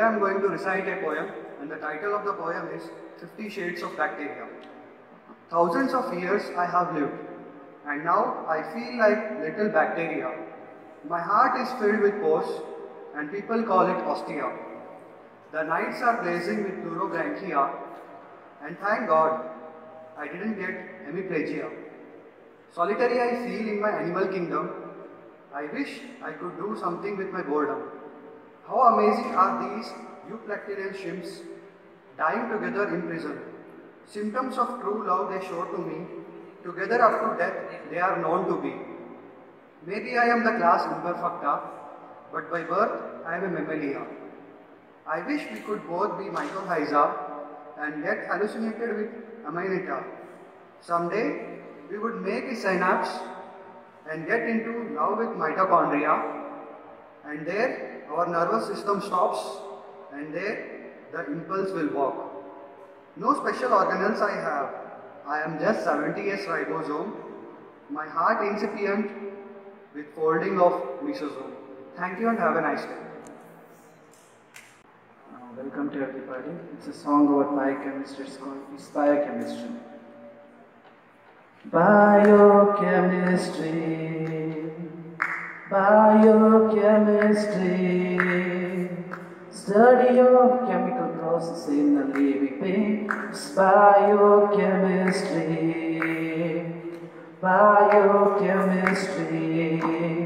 I am going to recite a poem, and the title of the poem is 50 Shades of Bacteria. Thousands of years I have lived, and now I feel like little bacteria. My heart is filled with pores, and people call it ostia. The nights are blazing with pleurobranchia, and thank God I didn't get hemiplegia. Solitary I feel in my animal kingdom. I wish I could do something with my boredom. How amazing are these euplecterian shrimps, dying together in prison. Symptoms of true love they show to me. Together up to death they are known to be. Maybe I am the class imperfecta, but by birth I am a mammalia. I wish we could both be mycorrhiza and get hallucinated with aminita. Someday we would make a synapse and get into love with mitochondria, and there our nervous system stops, and there the impulse will walk. No special organelles I have. I am just 70s ribosome, my heart incipient with folding of mesosome. Thank you and have a nice day. Welcome to everybody. It's a song about biochemistry. It's called Biochemistry. Biochemistry, biochemistry, study of chemical process in a living being. It's biochemistry, biochemistry,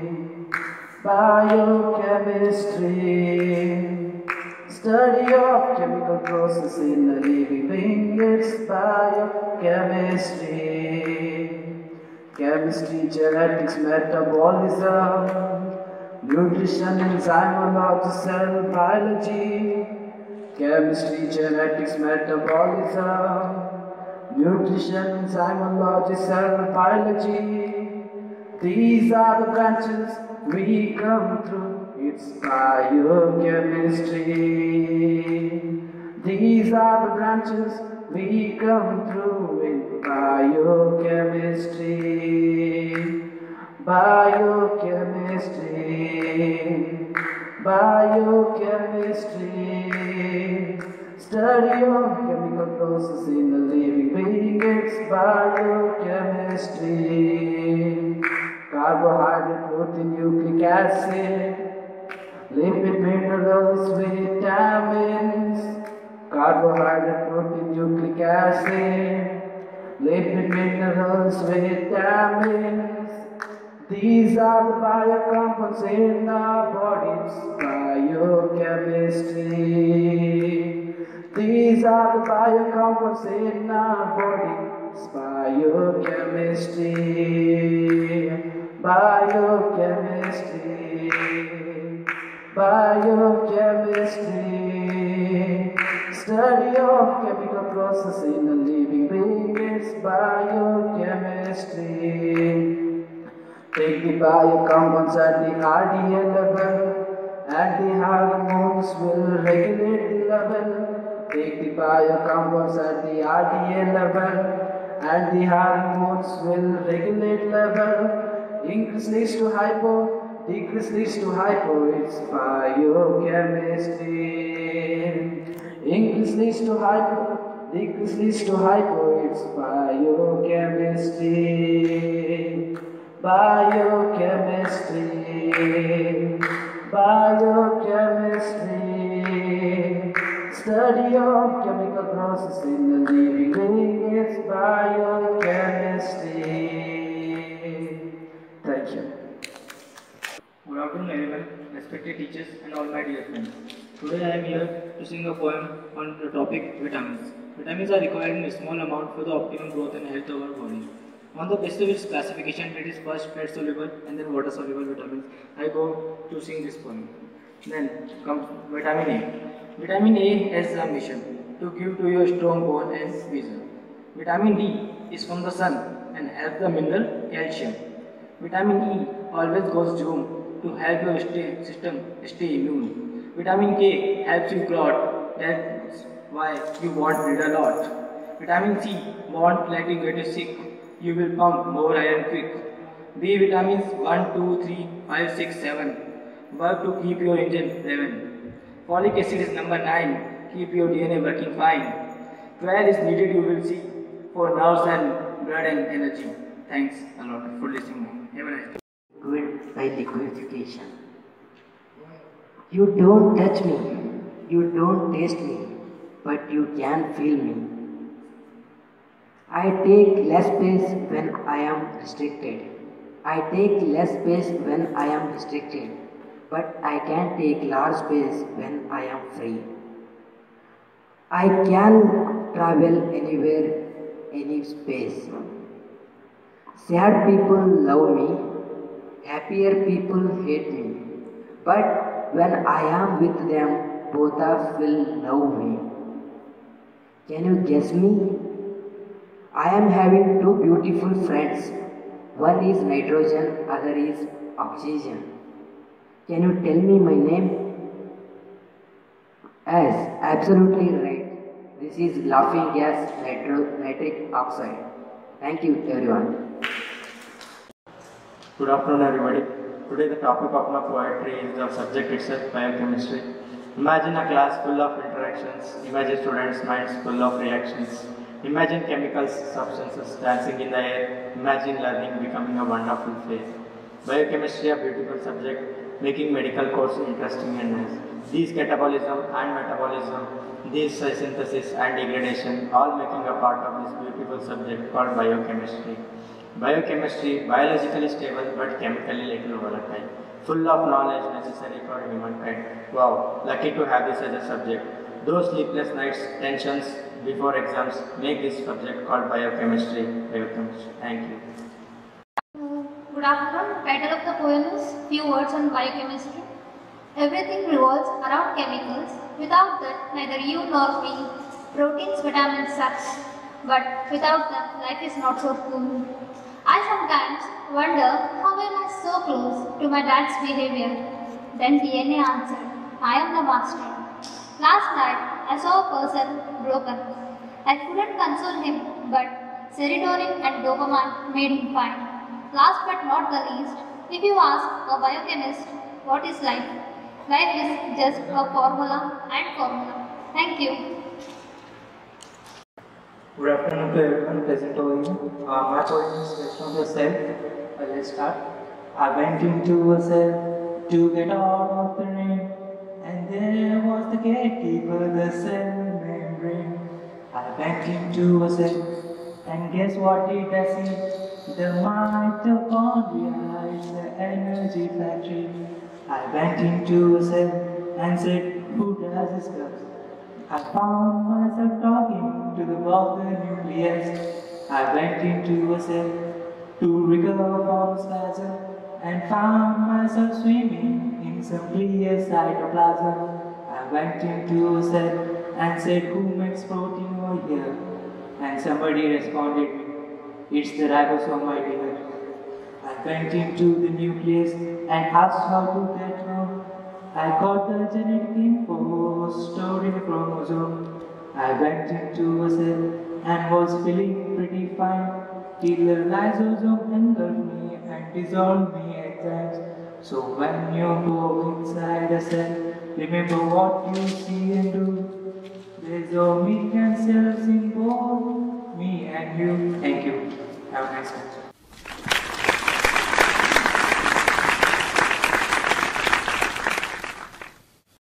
biochemistry, study of chemical process in a living being. It's biochemistry. Chemistry, genetics, metabolism, nutrition, enzymology, cell biology. Chemistry, genetics, metabolism, nutrition, enzymology, cell biology. These are the branches we come through. It's biochemistry. These are the branches we come through in biochemistry. Biochemistry, biochemistry, study of chemical process in a living being. It's biochemistry. Carbohydrate, protein, nucleic acid, lipid, minerals, vitamins. Carbohydrate, protein, nucleic acid, lipid, minerals, vitamins. These are the biocompounds in our bodies. Biochemistry. These are the biocompounds in our bodies. Biochemistry. Biochemistry. Biochemistry, study of chemical process in a living being. It's biochemistry. Take the biocompounds at the RDA level, and the hormones will regulate the level. Take the biocompounds at the RDA level, and the hormones will regulate level. Increase leads to hypo, decrease leads to hypo. It's biochemistry. Increase leads to hypo, decrease leads to hypo. It's biochemistry. Biochemistry, biochemistry, study of chemical process in the living being. It's biochemistry. Thank you. Good afternoon everyone, respected teachers and all my dear friends. Today I am here to sing a poem on the topic vitamins. Vitamins are required in a small amount for the optimum growth and health of our body. On the basis of its classification, it is first fat soluble and then water soluble vitamins. I go to sing this poem. Then comes vitamin A. Vitamin A has a mission to give to you a strong bone and vision. Vitamin D is from the sun and helps the mineral calcium. Vitamin E always goes gym to help your system stay immune. Vitamin K helps you clot, that's why you won't bleed a lot. Vitamin C won't let you get sick, you will pump more iron quick. B vitamins 1, 2, 3, 5, 6, 7 work to keep your engine revving. Folic acid is number 9. Keep your DNA working fine. 12 is needed, you will see, for nerves and blood and energy. Thanks a lot for listening. Have a nice day. Liquid by liquefaction. You don't touch me, you don't taste me, but you can feel me. I take less space when I am restricted. I take less space when I am restricted, but I can take large space when I am free. I can travel anywhere, any space. Sad people love me, happier people hate me, but when I am with them, both will love me. Can you guess me? I am having two beautiful friends. One is nitrogen, other is oxygen. Can you tell me my name? Yes, absolutely right. This is laughing gas nitric oxide. Thank you everyone. Good afternoon everybody. Today the topic of my poetry is the subject itself, biochemistry. Imagine a class full of interactions. Imagine students' minds full of reactions. Imagine chemicals, substances dancing in the air. Imagine learning becoming a wonderful phase. Biochemistry, a beautiful subject, making medical course interesting and nice. These catabolism and metabolism, these synthesis and degradation, all making a part of this beautiful subject called biochemistry. Biochemistry, biologically stable but chemically little volatile, full of knowledge necessary for humankind. Wow, lucky to have this as a subject. Those sleepless nights, tensions before exams make this subject called biochemistry. Thank you. Good afternoon. Title of the poem is Few Words on Biochemistry. Everything revolves around chemicals. Without that, neither you nor me. Proteins, vitamins, such. But without them, life is not so cool. I sometimes wonder how am I so close to my dad's behavior. Then DNA answered, I am the master. Last night, I saw a person broken. I couldn't console him, but serotonin and dopamine made him fine. Last but not the least, if you ask a biochemist what is life, life is just a formula and formula. Thank you. Good afternoon to everyone present over here. My poem is based on the cell. Let's start. I went into a cell to get out of the rain, and there was the gatekeeper, the cell membrane. I went into a cell, and guess what did I see? The mitochondria is the energy factory. I went into a cell and said, who does this stuff? I found myself talking to the boss of the nucleus. I went into a cell to recover from spasm and found myself swimming in some clear cytoplasm. I went into a cell and said, who makes protein over here? And somebody responded, it's the ribosome, my dear. I went into the nucleus and asked how to get home. I got the genetic info stored in the chromosome. I went into a cell and was feeling pretty fine till the lysosome engulfed me and dissolved me enzymes. So when you go inside a cell, remember what you see and do. There's a million cells in both me and you.